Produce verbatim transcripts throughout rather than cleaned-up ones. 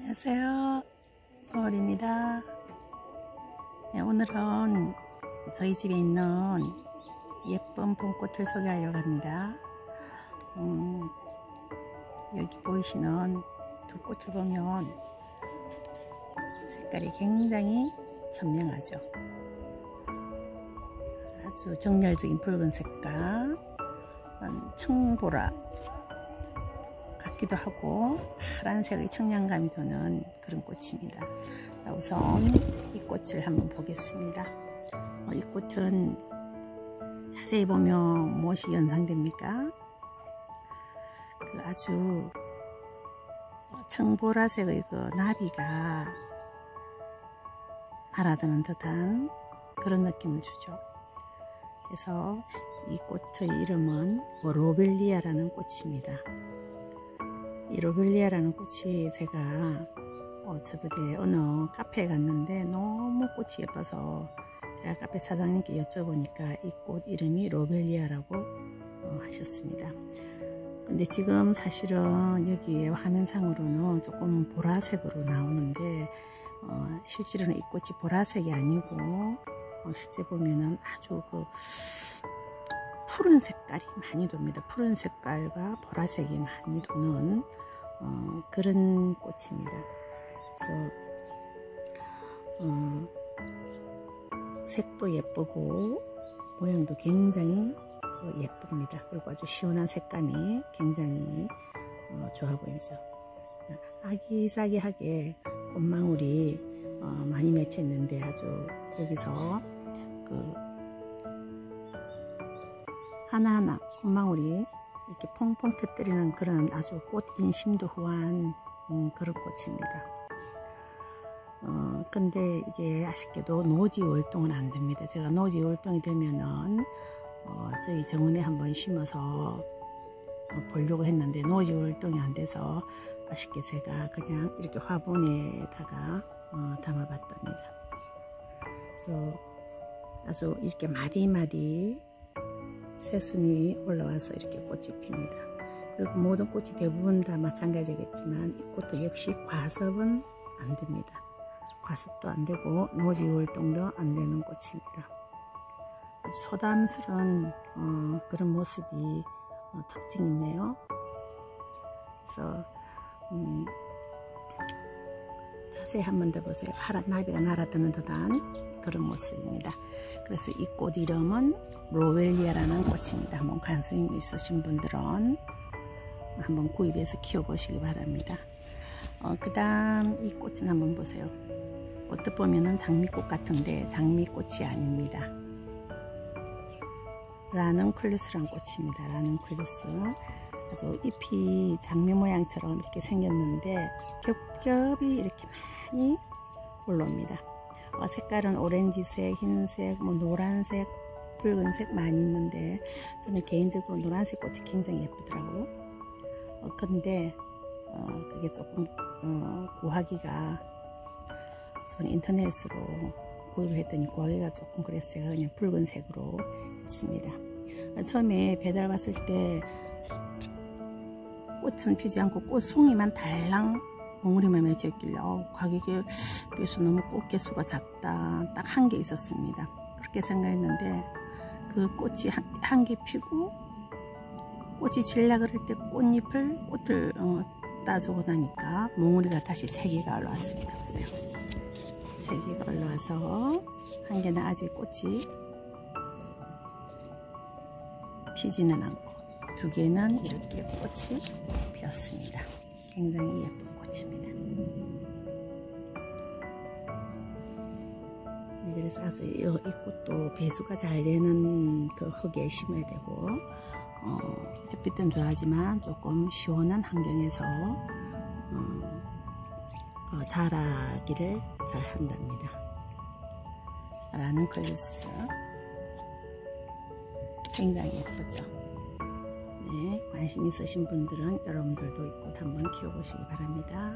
안녕하세요. 노을입니다. 네, 오늘은 저희 집에 있는 예쁜 봄꽃을 소개하려고 합니다. 음, 여기 보이시는 두 꽃을 보면 색깔이 굉장히 선명하죠. 아주 정열적인 붉은 색깔, 청보라 같기도 하고 파란색의 청량감이 도는 그런 꽃입니다. 우선 이 꽃을 한번 보겠습니다. 이 꽃은 자세히 보면 무엇이 연상됩니까? 그 아주 청보라색의 그 나비가 날아드는 듯한 그런 느낌을 주죠. 그래서 이 꽃의 이름은 로벨리아라는 꽃입니다. 이 로벨리아라는 꽃이 제가 어, 저번에 어느 카페에 갔는데 너무 꽃이 예뻐서 제가 카페 사장님께 여쭤보니까 이 꽃 이름이 로벨리아라고 어, 하셨습니다. 근데 지금 사실은 여기에 화면상으로는 조금 보라색으로 나오는데 어, 실제로는 이 꽃이 보라색이 아니고 어, 실제 보면은 아주 그 푸른 색깔이 많이 돕니다. 푸른 색깔과 보라색이 많이 도는 어, 그런 꽃입니다. 그래서 어, 색도 예쁘고 모양도 굉장히 어, 예쁩니다. 그리고 아주 시원한 색감이 굉장히 어, 좋아 보이죠. 아기자기하게 꽃망울이 어, 많이 맺혀 있는데 아주 여기서 그 하나하나 꽃망울이 이렇게 퐁퐁 터뜨리는 그런 아주 꽃 인심도 후한 음, 그런 꽃입니다. 어, 근데 이게 아쉽게도 노지 월동은 안 됩니다. 제가 노지 월동이 되면은 어, 저희 정원에 한번 심어서 어, 보려고 했는데 노지 월동이 안 돼서 아쉽게 제가 그냥 이렇게 화분에다가 어, 담아봤답니다. 그래서 아주 이렇게 마디마디 새순이 올라와서 이렇게 꽃이 핍니다. 그리고 모든 꽃이 대부분 다 마찬가지겠지만 이 꽃도 역시 과습은 안 됩니다. 과습도 안 되고 노지 활동도 안 되는 꽃입니다. 소담스러운 어, 그런 모습이 어, 특징이 있네요. 그래서 음, 자세히 한 번 더 보세요. 파란 나비가 날아드는 듯한 그런 모습입니다. 그래서 이 꽃 이름은 로벨리아라는 꽃입니다. 한번 관심 있으신 분들은 한번 구입해서 키워보시기 바랍니다. 어, 그 다음 이 꽃은 한번 보세요. 꽃도 보면은 장미꽃 같은데 장미꽃이 아닙니다. 라눈클루스라는 꽃입니다. 라눈클루스. 아주 잎이 장미 모양처럼 이렇게 생겼는데 겹겹이 이렇게 많이 올라옵니다. 어, 색깔은 오렌지색, 흰색, 뭐 노란색, 붉은색 많이 있는데 저는 개인적으로 노란색 꽃이 굉장히 예쁘더라고요. 어, 근데 어, 그게 조금 어, 구하기가 저는 인터넷으로 구입을 했더니 구하기가 조금 그래서 제가 그냥 붉은색으로 했습니다. 어, 처음에 배달 왔을 때 꽃은 피지 않고 꽃송이만 달랑 몽우리만 맺혀 있길래 어, 가격에 비해서 너무 꽃 개수가 작다. 딱 한 개 있었습니다. 그렇게 생각했는데 그 꽃이 한 개 피고 꽃이 질라 그럴 때 꽃잎을 꽃을 어, 따주고 나니까 몽우리가 다시 세 개가 올라왔습니다. 보세요. 세 개가 올라와서 한 개는 아직 꽃이 피지는 않고 두 개는 이렇게 꽃이 피었습니다. 굉장히 예쁜 꽃입니다. 네, 그래서 아주 이, 이 꽃도 배수가 잘 되는 그 흙에 심어야 되고 어, 햇빛은 좋아하지만 조금 시원한 환경에서 어, 어, 자라기를 잘 한답니다. 라눈클루스 굉장히 예쁘죠. 네, 관심 있으신 분들은 여러분들도 이 꽃 한번 키워보시기 바랍니다.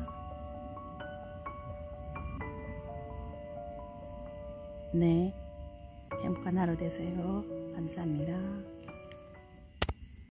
네, 행복한 하루 되세요. 감사합니다.